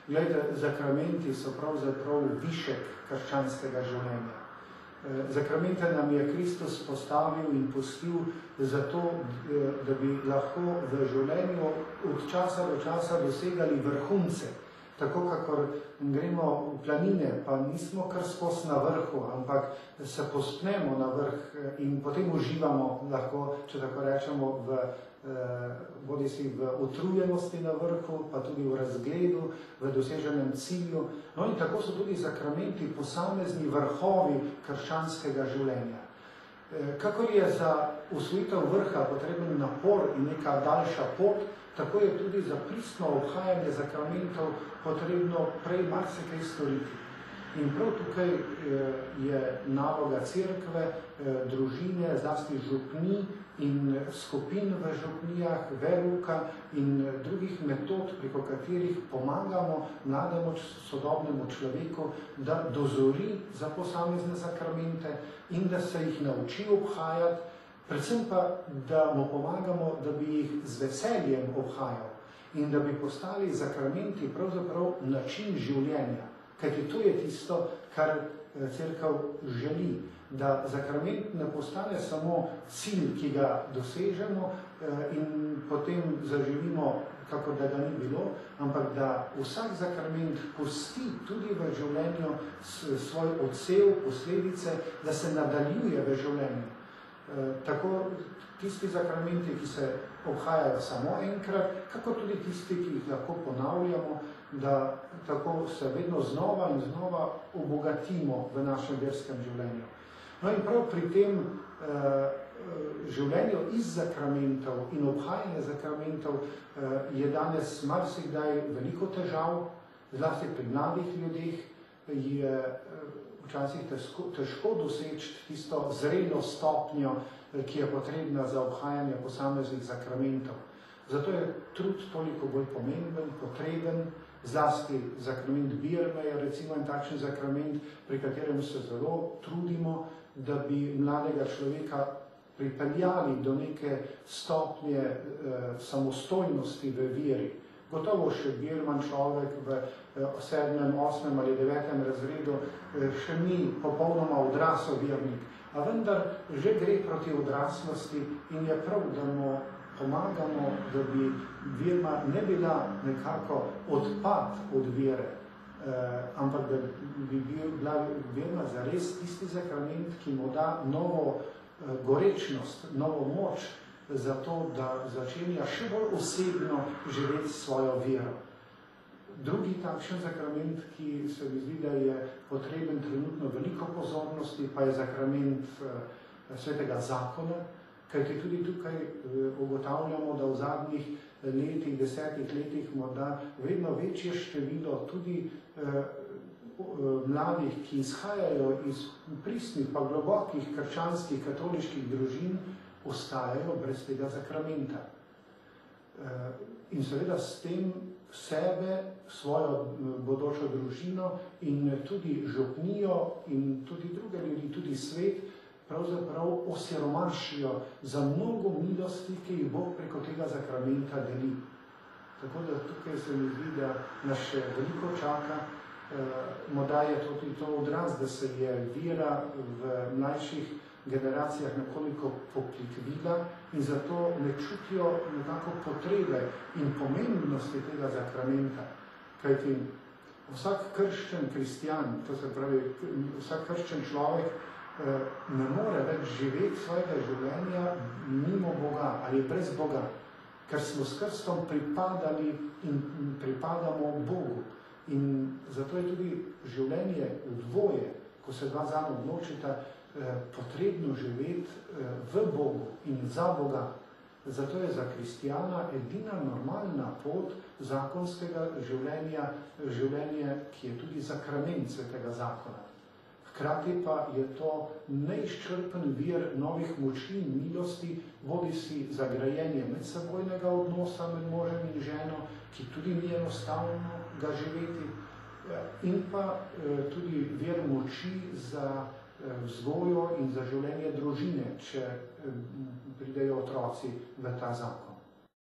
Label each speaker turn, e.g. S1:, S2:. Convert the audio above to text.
S1: Glejte, zakramenti so pravzaprav višek krščanskega življenja. Zakramente nam je Kristus postavil in pustil zato, da bi lahko v življenju od časa do časa dosegali vrhunce. Tako, kakor gremo v planine, pa nismo kar skozi na vrhu, ampak se pospnemo na vrh in potem uživamo lahko, če tako rečemo, bodisi v utrujenosti na vrhu, pa tudi v razgledu, v doseženem cilju. No in tako so tudi zakramenti posamezni vrhovi krščanskega življenja. Kakor je za osvojitev vrha potreben napor in neka daljša pot, tako je tudi za pristno obhajanje zakramentov potrebno prej marsikaj storiti. In prav tukaj je naloga cerkve, družine, zlasti župnij in skupin v župnijah, veruka in drugih metod, preko katerih pomagamo mlademu sodobnemu človeku, da dozori za posamezne zakramente in da se jih nauči obhajati, predvsem pa, da mu pomagamo, da bi jih z veseljem obhajal in da bi postali zakramenti pravzaprav način življenja. Kajti to je tisto, kar cerkev želi, da zakrament ne postane samo cilj, ki ga dosežemo in potem zaživimo, kakor da ga ni bilo, ampak da vsak zakrament pusti tudi v življenju svoj odsev, posledice, da se nadaljuje v življenju. Tako tisti zakramenti, ki se obhajajo samo enkrat, kako tudi tisti, ki jih lahko ponavljamo, da tako se vedno znova in znova obogatimo v našem verskem življenju. No in prav pri tem življenju iz zakramentov in obhajanje zakramentov je danes marsikdaj veliko težav, zlasti pri mladih ljudeh je včasih težko doseči tisto zrelo stopnjo, ki je potrebna za obhajanje posameznih zakramentov. Zato je trud toliko bolj pomemben, potreben, zlasti zakrament birme je recimo en takšen zakrament, pri katerem se zelo trudimo, da bi mladega človeka pripeljali do neke stopnje samostojnosti v veri. Gotovo še birman človek v 7., 8. ali 9. razredu še ni popolnoma odrasel vernik, a vendar že gre proti odraslosti in je prav, da mu pomagamo, da bi verma ne bila nekako odpad od vere, ampak da bi bila verma zares tisti zakrament, ki mu da novo gorečnost, novo moč, zato da začenja še bolj osebno živeti svojo vero. Drugi takšen zakrament, ki se mi zdi, da je potreben trenutno veliko pozornosti, pa je zakrament svetega zakona, kajti tudi tukaj ugotavljamo, da v zadnjih letih, 10 letih morda vedno večje število tudi mladih, ki izhajajo iz pristnih pa globokih krščanskih katoliških družin, ostajajo brez tega zakramenta. In seveda s tem sebe, svojo bodočo družino in tudi župnijo in tudi druge ljudi, tudi svet, pravzaprav osiromašijo za mnogo milosti, ki jih Bog preko tega zakramenta deli. Tako da tukaj se mi zdi, da nas še veliko čaka. Morda je tudi to odraz, da se je vera v mlajših generacijah nekoliko poplitvila in zato ne čutijo nekako potrebe in pomembnosti tega zakramenta. Kajti vsak krščen kristjan, to se pravi vsak krščen človek, ne more več živeti svojega življenja mimo Boga ali brez Boga, ker smo s krstom pripadali in pripadamo Bogu. In zato je tudi življenje v dvoje, ko se dva zanj odločita, potrebno živeti v Bogu in za Boga. Zato je za kristjana edina normalna pot zakonskega življenja, življenje, ki je tudi zakrament svetega zakona. Hkrati pa je to neizčrpen vir novih moči in milosti, bodisi za grajenje medsebojnega odnosa med možem in ženo, ki tudi ni enostavno ga živeti, in pa tudi vir moči za vzgojo in za življenje družine, če pridejo otroci v ta zakon.